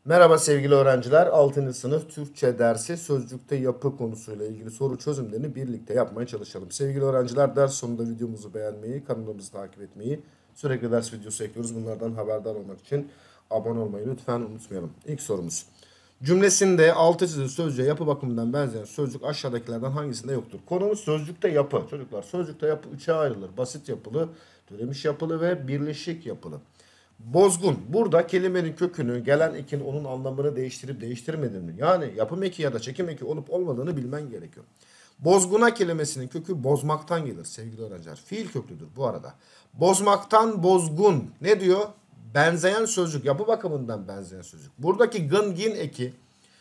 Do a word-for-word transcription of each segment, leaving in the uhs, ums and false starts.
Merhaba sevgili öğrenciler. altıncı sınıf Türkçe dersi sözcükte yapı konusuyla ilgili soru çözümlerini birlikte yapmaya çalışalım. Sevgili öğrenciler, ders sonunda videomuzu beğenmeyi, kanalımızı takip etmeyi, sürekli ders videosu ekliyoruz. Bunlardan haberdar olmak için abone olmayı lütfen unutmayalım. İlk sorumuz. Cümlesinde altı çizili sözcüğe yapı bakımından benzeyen sözcük aşağıdakilerden hangisinde yoktur? Konumuz sözcükte yapı. Çocuklar, sözcükte yapı üçe ayrılır. Basit yapılı, türemiş yapılı ve birleşik yapılı. Bozgun. Burada kelimenin kökünü, gelen ekin onun anlamını değiştirip değiştirmediğini, yani yapım eki ya da çekim eki olup olmadığını bilmen gerekiyor. Bozguna kelimesinin kökü bozmaktan gelir sevgili öğrenciler. Fiil köklüdür bu arada. Bozmaktan bozgun. Ne diyor? Benzeyen sözcük. Yapı bakımından benzeyen sözcük. Buradaki gın gin eki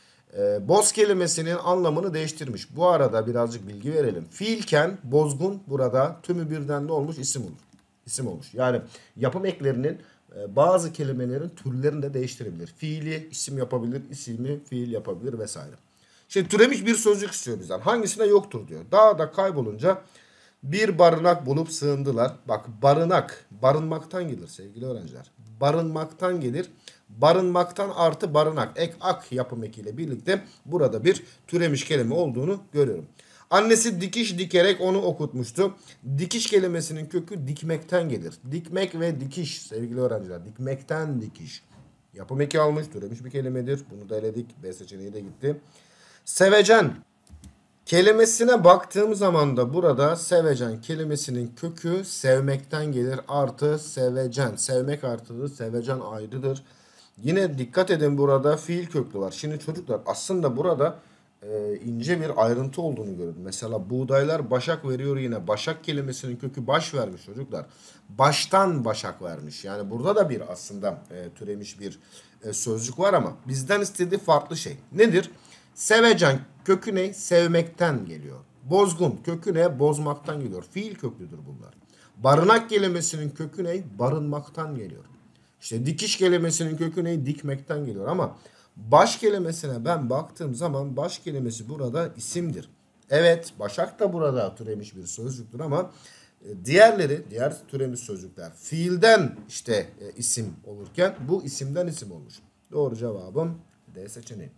e, boz kelimesinin anlamını değiştirmiş. Bu arada birazcık bilgi verelim. Fiilken bozgun burada tümü birden ne olmuş? İsim olur. İsim olmuş. Yani yapım eklerinin bazı kelimelerin türlerini de değiştirebilir. Fiili isim yapabilir, ismi fiil yapabilir vesaire. Şimdi türemiş bir sözcük istiyor bizden. Hangisine yoktur diyor. Dağda kaybolunca bir barınak bulup sığındılar. Bak, barınak, barınmaktan gelir sevgili öğrenciler. Barınmaktan gelir. Barınmaktan artı barınak, ek ak yapım ekiyle birlikte burada bir türemiş kelime olduğunu görüyorum. Annesi dikiş dikerek onu okutmuştu. Dikiş kelimesinin kökü dikmekten gelir. Dikmek ve dikiş sevgili öğrenciler. Dikmekten dikiş. Yapım eki almış, türemiş bir kelimedir. Bunu da eledik. B seçeneği de gitti. Sevecen kelimesine baktığım zaman da burada sevecen kelimesinin kökü sevmekten gelir. Artı sevecen. Sevmek artı sevecen ayrıdır. Yine dikkat edin, burada fiil köklü var. Şimdi çocuklar, aslında burada e, ince bir ayrıntı olduğunu görün. Mesela buğdaylar başak veriyor yine. Başak kelimesinin kökü baş vermiş çocuklar. Baştan başak vermiş. Yani burada da bir aslında e, türemiş bir e, sözcük var ama bizden istediği farklı şey. Nedir? Sevecen kökü ne? Sevmekten geliyor. Bozgun kökü ne? Bozmaktan geliyor. Fiil köklüdür bunlar. Barınak kelimesinin kökü ne? Barınmaktan geliyor. İşte dikiş kelimesinin kökü ne? Dikmekten geliyor ama baş kelimesine ben baktığım zaman baş kelimesi burada isimdir. Evet, başak da burada türemiş bir sözcüktür ama diğerleri, diğer türemiş sözcükler fiilden işte e, isim olurken bu isimden isim olmuş. Doğru cevabım D seçeneği.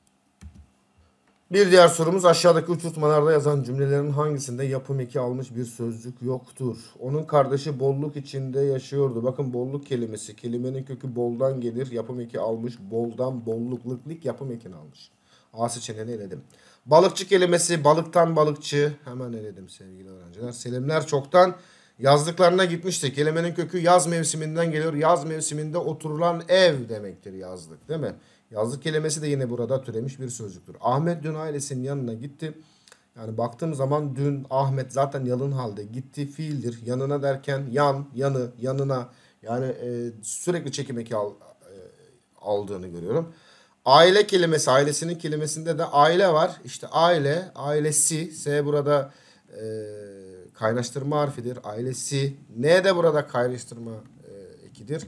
Bir diğer sorumuz, aşağıdaki uçurtmalarda yazan cümlelerin hangisinde yapım eki almış bir sözcük yoktur? Onun kardeşi bolluk içinde yaşıyordu. Bakın, bolluk kelimesi, kelimenin kökü boldan gelir. Yapım eki almış. Boldan bolluklıklık yapım ekini almış. A seçeneğini eledim. Balıkçı kelimesi, balıktan balıkçı. Hemen eledim sevgili öğrenciler. Selimler çoktan yazlıklarına gitmişti. Kelimenin kökü yaz mevsiminden geliyor. Yaz mevsiminde oturulan ev demektir yazlık, değil mi? Yazlık kelimesi de yine burada türemiş bir sözcüktür. Ahmet dün ailesinin yanına gitti. Yani baktığım zaman dün Ahmet zaten yalın halde gitti fiildir. Yanına derken yan, yanı, yanına, yani e, sürekli çekim eki al, e, aldığını görüyorum. Aile kelimesi, ailesinin kelimesinde de aile var. İşte aile, ailesi, S burada e, kaynaştırma harfidir. Ailesi, N de burada kaynaştırma e, ekidir.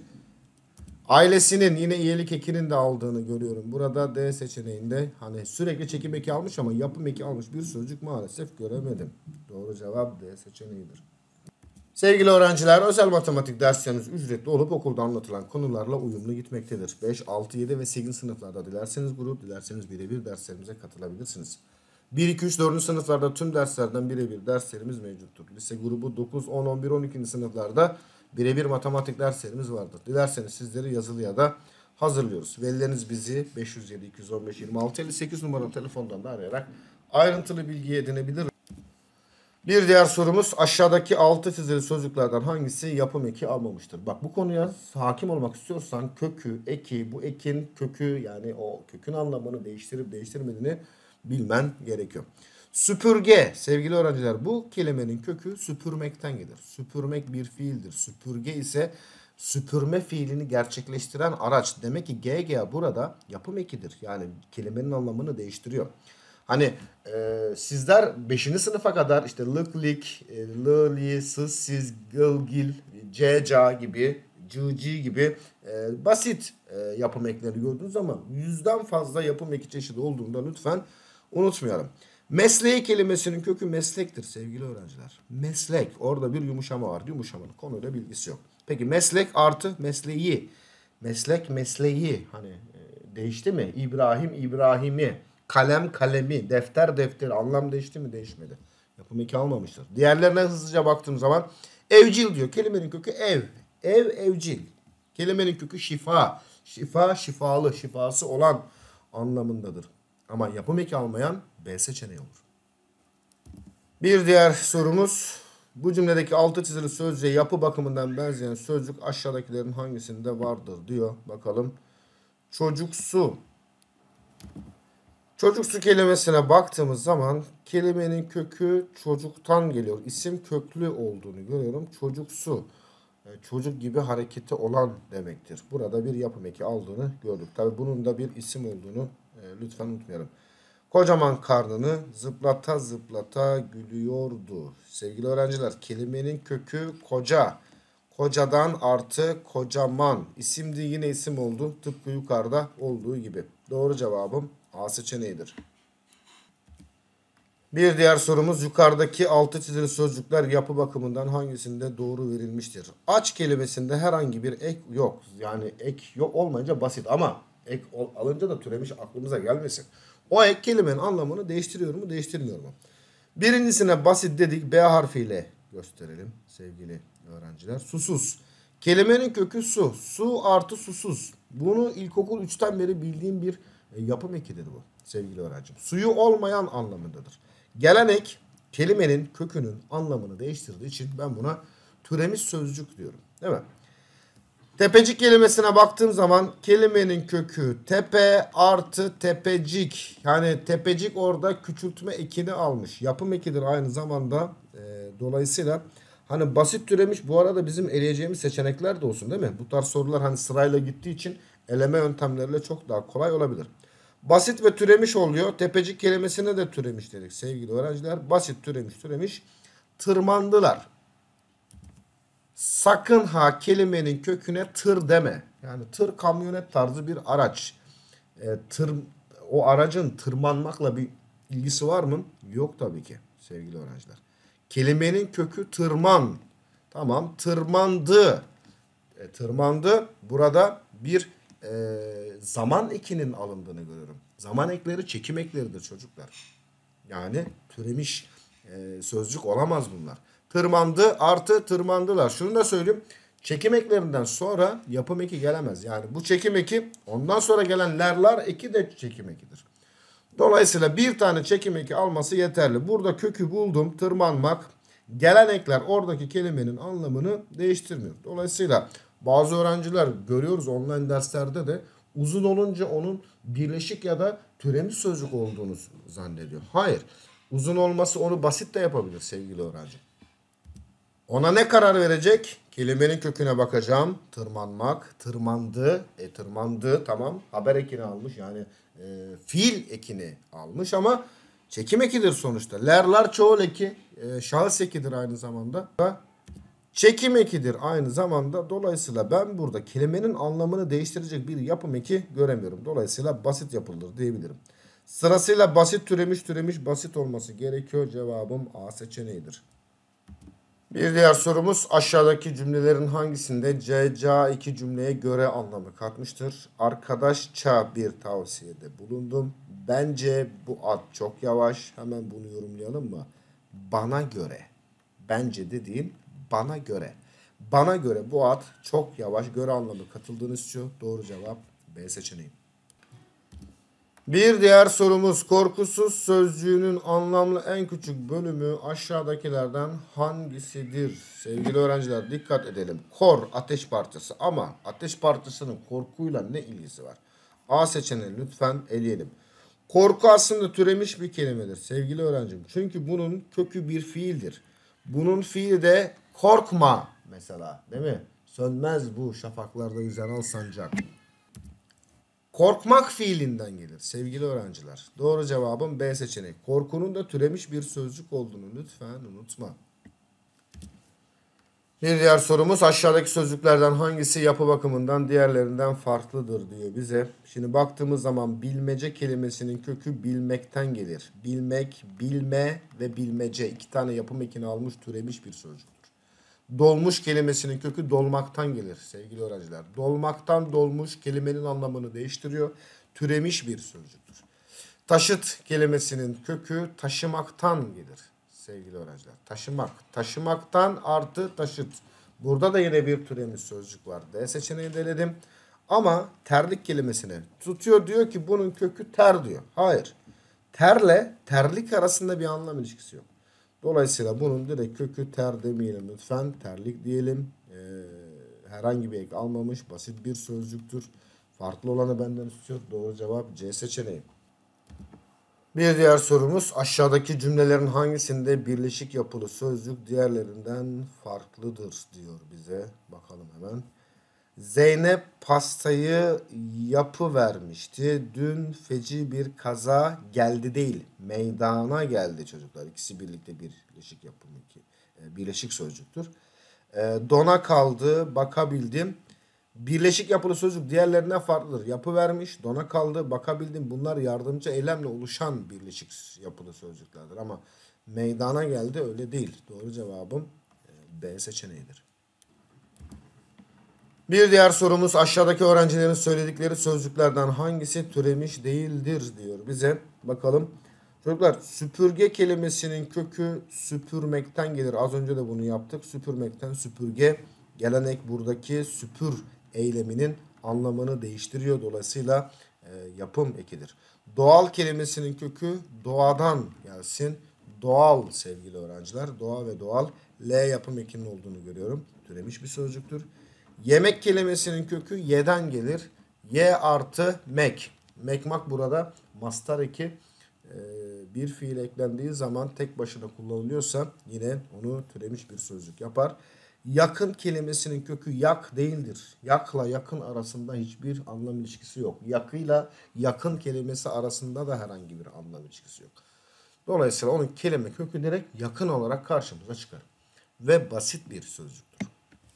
Ailesinin yine iyilik ekinin de aldığını görüyorum. Burada D seçeneğinde hani sürekli çekim eki almış ama yapım eki almış bir sözcük maalesef göremedim. Doğru cevap D seçeneğidir. Sevgili öğrenciler, özel matematik dersleriniz ücretli olup okulda anlatılan konularla uyumlu gitmektedir. beş, altı, yedi ve sekizinci sınıflarda dilerseniz grup, dilerseniz birebir derslerimize katılabilirsiniz. bir, iki, üç, dördüncü sınıflarda tüm derslerden birebir derslerimiz mevcuttur. Lise grubu dokuz, on, on bir, on ikinci sınıflarda birebir matematik derslerimiz vardır. Dilerseniz sizleri yazılı ya da hazırlıyoruz. Velileriniz bizi beş yüz yedi, iki yüz on beş, yirmi altı, elli sekiz numaralı telefondan da arayarak ayrıntılı bilgi edinebilir. Bir diğer sorumuz, aşağıdaki altı çizili sözcüklerden hangisi yapım eki almamıştır? Bak, bu konuya hakim olmak istiyorsan kökü, eki, bu ekin kökü, yani o kökün anlamını değiştirip değiştirmediğini bilmen gerekiyor. Süpürge sevgili öğrenciler, bu kelimenin kökü süpürmekten gelir. Süpürmek bir fiildir. Süpürge ise süpürme fiilini gerçekleştiren araç. Demek ki G G burada yapım ekidir. Yani kelimenin anlamını değiştiriyor. Hani e, sizler beşinci sınıfa kadar işte lık lik, e, lı li, sız siz, gıl gil, c ca gibi, cı ci gibi e, basit e, yapım ekleri gördünüz ama yüzden fazla yapım eki çeşidi olduğunda lütfen unutmayalım. Mesleği kelimesinin kökü meslektir sevgili öğrenciler. Meslek, orada bir yumuşama var. Yumuşamanın konuyla bilgisi yok. Peki meslek artı mesleği. Meslek mesleği, hani değişti mi? İbrahim, İbrahimi. Kalem, kalemi. Defter, defteri. Anlam değişti mi? Değişmedi. Yapım eki almamıştır. Diğerlerine hızlıca baktığım zaman evcil diyor. Kelimenin kökü ev. Ev, evcil. Kelimenin kökü şifa. Şifa, şifalı, şifası olan anlamındadır. Ama yapım eki almayan B seçeneği olur. Bir diğer sorumuz, bu cümledeki altı çizili sözcüğe yapı bakımından benzeyen sözcük aşağıdakilerin hangisinde vardır diyor. Bakalım. Çocuksu. Çocuksu kelimesine baktığımız zaman kelimenin kökü çocuktan geliyor. İsim köklü olduğunu görüyorum. Çocuksu. Yani çocuk gibi hareketi olan demektir. Burada bir yapım eki aldığını gördük. Tabi bunun da bir isim olduğunu e, lütfen unutmayalım. Kocaman karnını zıplata zıplata gülüyordu. Sevgili öğrenciler, kelimenin kökü koca. Kocadan artı kocaman. İsimdi, yine isim oldu. Tıpkı yukarıda olduğu gibi. Doğru cevabım A seçeneğidir. Bir diğer sorumuz, yukarıdaki altı çizili sözcükler yapı bakımından hangisinde doğru verilmiştir? Aç kelimesinde herhangi bir ek yok. Yani ek yok olmayınca basit, ama ek alınca da türemiş aklımıza gelmesin. O ek kelimenin anlamını değiştiriyor mu, değiştirmiyor mu? Birincisine basit dedik, B harfiyle gösterelim sevgili öğrenciler. Susuz. Kelimenin kökü su. Su artı susuz. Bunu ilkokul üçten beri bildiğim bir yapım ekidir bu sevgili öğrencim. Suyu olmayan anlamındadır. Gelen ek kelimenin kökünün anlamını değiştirdiği için ben buna türemiş sözcük diyorum. Değil mi? Tepecik kelimesine baktığım zaman kelimenin kökü tepe artı tepecik. Yani tepecik orada küçültme ekini almış. Yapım ekidir aynı zamanda. E, dolayısıyla hani basit türemiş, bu arada bizim eleyeceğimiz seçenekler de olsun değil mi? Bu tarz sorular hani sırayla gittiği için eleme yöntemleriyle çok daha kolay olabilir. Basit ve türemiş oluyor. Tepecik kelimesine de türemiş dedik sevgili öğrenciler. Basit, türemiş, türemiş. Tırmandılar. Sakın ha kelimenin köküne tır deme. Yani tır kamyonet tarzı bir araç. E, tır, o aracın tırmanmakla bir ilgisi var mı? Yok tabii ki sevgili öğrenciler. Kelimenin kökü tırman. Tamam, tırmandı. E, tırmandı. Burada bir e, zaman ekinin alındığını görüyorum. Zaman ekleri çekim ekleridir çocuklar. Yani türemiş e, sözcük olamaz bunlar. Tırmandı artı tırmandılar. Şunu da söyleyeyim. Çekim eklerinden sonra yapım eki gelemez. Yani bu çekim eki, ondan sonra gelen lerlar eki de çekim ekidir. Dolayısıyla bir tane çekim eki alması yeterli. Burada kökü buldum. Tırmanmak. Gelen ekler oradaki kelimenin anlamını değiştirmiyor. Dolayısıyla bazı öğrenciler görüyoruz online derslerde de uzun olunca onun birleşik ya da türemiş sözcük olduğunu zannediyor. Hayır. Uzun olması onu basit de yapabilir sevgili öğrenci. Ona ne karar verecek? Kelimenin köküne bakacağım. Tırmanmak, tırmandı. E tırmandı, tamam. Haber ekini almış, yani e, fiil ekini almış ama çekim ekidir sonuçta. Lerler çoğul eki, e, şahıs ekidir aynı zamanda. Çekim ekidir aynı zamanda. Dolayısıyla ben burada kelimenin anlamını değiştirecek bir yapım eki göremiyorum. Dolayısıyla basit yapılır diyebilirim. Sırasıyla basit, türemiş, türemiş, basit olması gerekiyor. Cevabım A seçeneğidir. Bir diğer sorumuz, aşağıdaki cümlelerin hangisinde C C A iki cümleye göre anlamı katmıştır? Arkadaşça bir tavsiyede bulundum. Bence bu at çok yavaş. Hemen bunu yorumlayalım mı? Bana göre. Bence dediğin bana göre. Bana göre bu at çok yavaş. Göre anlamı katıldığını istiyor. Doğru cevap B seçeneği. Bir diğer sorumuz, korkusuz sözcüğünün anlamlı en küçük bölümü aşağıdakilerden hangisidir? Sevgili öğrenciler dikkat edelim. Kor ateş parçası, ama ateş parçasının korkuyla ne ilgisi var? A seçeneği lütfen eleyelim. Korku aslında türemiş bir kelimedir sevgili öğrencim. Çünkü bunun kökü bir fiildir. Bunun fiili de korkma mesela, değil mi? Sönmez bu şafaklarda yüzen al sancak. Korkmak fiilinden gelir sevgili öğrenciler. Doğru cevabım B seçeneği. Korkunun da türemiş bir sözcük olduğunu lütfen unutma. Bir diğer sorumuz, aşağıdaki sözcüklerden hangisi yapı bakımından diğerlerinden farklıdır diyor bize. Şimdi baktığımız zaman bilmece kelimesinin kökü bilmekten gelir. Bilmek, bilme ve bilmece iki tane yapım ekini almış türemiş bir sözcüktür. Dolmuş kelimesinin kökü dolmaktan gelir sevgili öğrenciler. Dolmaktan dolmuş kelimenin anlamını değiştiriyor. Türemiş bir sözcüktür. Taşıt kelimesinin kökü taşımaktan gelir sevgili öğrenciler. Taşımak. Taşımaktan artı taşıt. Burada da yine bir türemiş sözcük var. D seçeneğini eledim. Ama terlik kelimesini tutuyor, diyor ki bunun kökü ter diyor. Hayır. Terle terlik arasında bir anlam ilişkisi yok. Dolayısıyla bunun direkt kökü ter demeyelim lütfen. Terlik diyelim. Ee, herhangi bir ek almamış. Basit bir sözcüktür. Farklı olanı benden istiyor. Doğru cevap C seçeneği. Bir diğer sorumuz, aşağıdaki cümlelerin hangisinde birleşik yapılı sözcük diğerlerinden farklıdır diyor bize. Bakalım hemen. Zeynep pastayı yapıvermişti. Dün feci bir kaza geldi değil, meydana geldi çocuklar. İkisi birlikte birleşik yapımı, iki, birleşik sözcüktür. Dona kaldı, bakabildim. Birleşik yapılı sözcük diğerlerinden farklıdır. Yapıvermiş, dona kaldı, bakabildim. Bunlar yardımcı eylemle oluşan birleşik yapılı sözcüklerdir. Ama meydana geldi öyle değil. Doğru cevabım B seçeneğidir. Bir diğer sorumuz, aşağıdaki öğrencilerin söyledikleri sözcüklerden hangisi türemiş değildir diyor bize. Bakalım. Çocuklar, süpürge kelimesinin kökü süpürmekten gelir. Az önce de bunu yaptık. Süpürmekten süpürge. Gelenek buradaki süpür eyleminin anlamını değiştiriyor. Dolayısıyla e, yapım ekidir. Doğal kelimesinin kökü doğadan gelsin. Doğal sevgili öğrenciler. Doğa ve doğal. L yapım ekinin olduğunu görüyorum. Türemiş bir sözcüktür. Yemek kelimesinin kökü yeden gelir. Ye artı mek. Mekmak burada mastar eki. Ee, bir fiil eklendiği zaman tek başına kullanılıyorsa yine onu türemiş bir sözcük yapar. Yakın kelimesinin kökü yak değildir. Yakla yakın arasında hiçbir anlam ilişkisi yok. Yakıyla yakın kelimesi arasında da herhangi bir anlam ilişkisi yok. Dolayısıyla onun kelime kökü direkt yakın olarak karşımıza çıkar. Ve basit bir sözcüktür.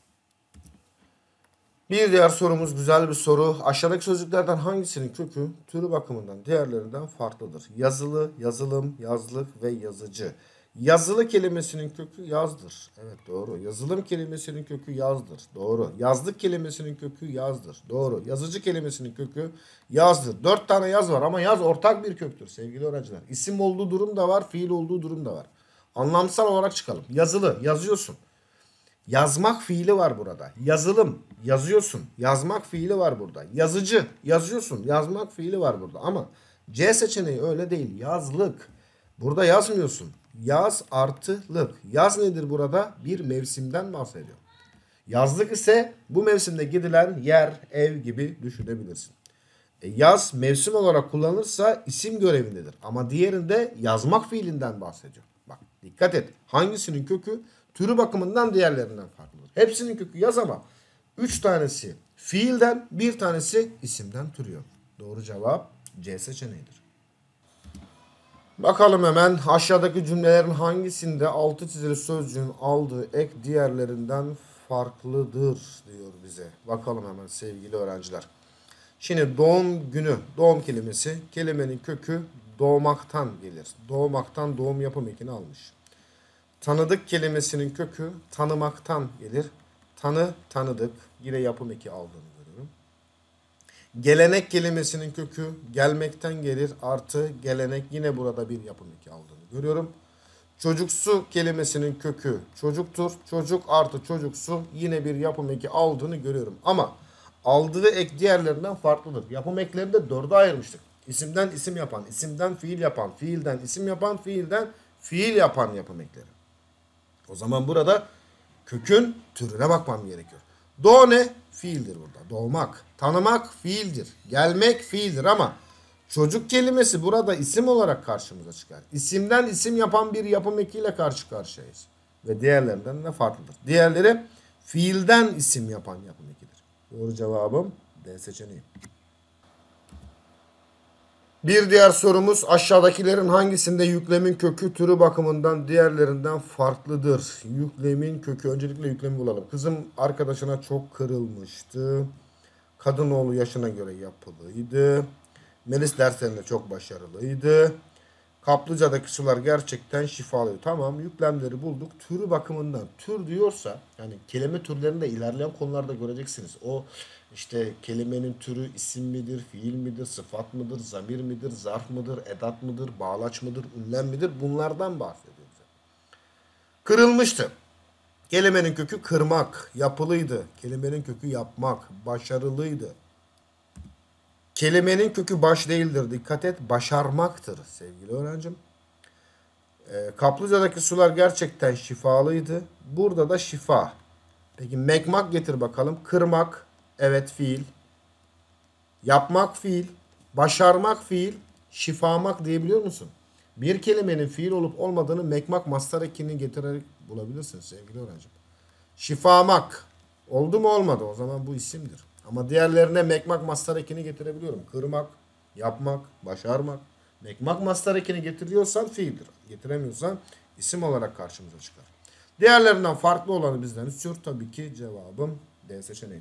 Bir diğer sorumuz güzel bir soru. Aşağıdaki sözcüklerden hangisinin kökü türü bakımından diğerlerinden farklıdır? Yazılı, yazılım, yazlık ve yazıcı. Yazılı kelimesinin kökü yazdır. Evet doğru. Yazılım kelimesinin kökü yazdır. Doğru. Yazlık kelimesinin kökü yazdır. Doğru. Yazıcı kelimesinin kökü yazdır. Dört tane yaz var ama yaz ortak bir köktür sevgili öğrenciler. İsim olduğu durum da var, fiil olduğu durum da var. Anlamsal olarak çıkalım. Yazılı, yazıyorsun. Yazmak fiili var burada. Yazılım, yazıyorsun. Yazmak fiili var burada. Yazıcı, yazıyorsun. Yazmak fiili var burada. Ama C seçeneği öyle değil. Yazlık. Burada yazmıyorsun. Yaz artı lık. Yaz nedir burada? Bir mevsimden bahsediyor. Yazlık ise bu mevsimde gidilen yer, ev gibi düşünebilirsin. E yaz mevsim olarak kullanılırsa isim görevindedir. Ama diğerinde yazmak fiilinden bahsediyor. Bak dikkat et. Hangisinin kökü türü bakımından diğerlerinden farklıdır. Hepsinin kökü yaz ama üç tanesi fiilden, bir tanesi isimden türüyor. Doğru cevap C seçeneğidir. Bakalım hemen aşağıdaki cümlelerin hangisinde altı çizili sözcüğün aldığı ek diğerlerinden farklıdır diyor bize. Bakalım hemen sevgili öğrenciler. Şimdi doğum günü, doğum kelimesi, kelimenin kökü doğmaktan gelir. Doğmaktan doğum yapım ekini almış. Tanıdık kelimesinin kökü tanımaktan gelir. Tanı, tanıdık. Yine yapım eki aldığını görüyorum. Gelenek kelimesinin kökü gelmekten gelir. Artı gelenek, yine burada bir yapım eki aldığını görüyorum. Çocuksu kelimesinin kökü çocuktur. Çocuk artı çocuksu, yine bir yapım eki aldığını görüyorum. Ama aldığı ek diğerlerinden farklıdır. Yapım eklerini de dörde ayırmıştık. İsimden isim yapan, isimden fiil yapan, fiilden isim yapan, fiilden fiil yapan yapım ekleri. O zaman burada kökün türüne bakmam gerekiyor. Doğ ne? Fiildir burada. Doğmak. Tanımak fiildir. Gelmek fiildir ama çocuk kelimesi burada isim olarak karşımıza çıkar. İsimden isim yapan bir yapım ekiyle karşı karşıyayız. Ve diğerlerinden de farklıdır. Diğerleri fiilden isim yapan yapım ekidir. Doğru cevabım D seçeneği. Bir diğer sorumuz, aşağıdakilerin hangisinde yüklemin kökü türü bakımından diğerlerinden farklıdır? Yüklemin kökü, öncelikle yüklemi bulalım. Kızım arkadaşına çok kırılmıştı. Kadınoğlu yaşına göre yapılıydı. Melis derslerinde çok başarılıydı. Kaplıca'daki sular gerçekten şifalı. Tamam, yüklemleri bulduk. Türü bakımından tür diyorsa yani kelime türlerinde ilerleyen konularda göreceksiniz. O işte kelimenin türü isim midir, fiil midir, sıfat mıdır, zamir midir, zarf mıdır, edat mıdır, bağlaç mıdır, ünlem midir, bunlardan bahsediyoruz. Kırılmıştı. Kelimenin kökü kırmak, yapılıydı. Kelimenin kökü yapmak, başarılıydı. Kelimenin kökü baş değildir. Dikkat et, başarmaktır sevgili öğrencim. E, Kaplıca'daki sular gerçekten şifalıydı. Burada da şifa. Peki mekmak getir bakalım. Kırmak, evet fiil. Yapmak fiil. Başarmak fiil. Şifamak diyebiliyor musun? Bir kelimenin fiil olup olmadığını mekmak mastar ekini getirerek bulabilirsin sevgili öğrencim. Şifamak. Oldu mu olmadı, o zaman bu isimdir. Ama diğerlerine mekmak mastar ekini getirebiliyorum. Kırmak, yapmak, başarmak. Mekmak mastar ekini getiriyorsan fiildir. Getiremiyorsan isim olarak karşımıza çıkar. Diğerlerinden farklı olanı bizden istiyor. Tabii ki cevabım D seçeneği.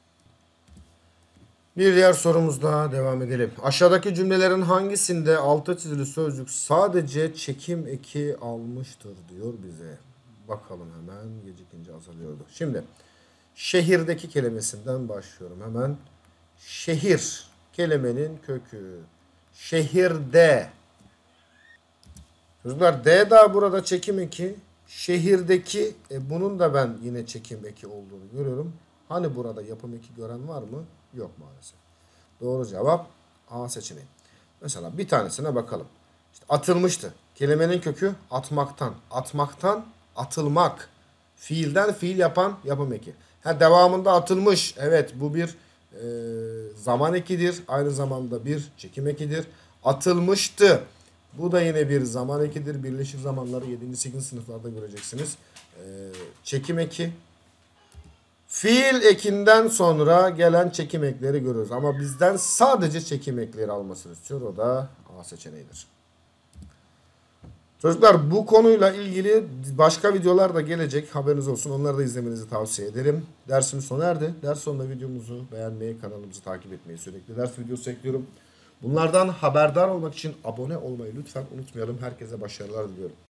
Bir diğer sorumuzda devam edelim. Aşağıdaki cümlelerin hangisinde altı çizili sözcük sadece çekim eki almıştır diyor bize. Bakalım hemen, gecikince azalıyordu. Şimdi şehirdeki kelimesinden başlıyorum hemen. Şehir kelimenin kökü. Şehirde. Çocuklar D daha burada çekim eki. Şehirdeki e, bunun da ben yine çekim eki olduğunu görüyorum. Hani burada yapım eki gören var mı? Yok maalesef. Doğru cevap A seçeneği. Mesela bir tanesine bakalım. İşte atılmıştı. Kelimenin kökü atmaktan. Atmaktan atılmak. Fiilden fiil yapan yapım eki. Ha, devamında atılmış. Evet, bu bir e, zaman ekidir. Aynı zamanda bir çekim ekidir. Atılmıştı. Bu da yine bir zaman ekidir. Birleşik zamanları yedinci sekizinci sınıflarda göreceksiniz. E, çekim eki. Fiil ekinden sonra gelen çekim ekleri görüyoruz. Ama bizden sadece çekim ekleri almasını istiyor. O da A seçeneğidir. Çocuklar, bu konuyla ilgili başka videolar da gelecek. Haberiniz olsun. Onları da izlemenizi tavsiye ederim. Dersimiz sona erdi. Ders sonunda videomuzu beğenmeyi, kanalımızı takip etmeyi, sürekli ders videosu ekliyorum. Bunlardan haberdar olmak için abone olmayı lütfen unutmayalım. Herkese başarılar diliyorum.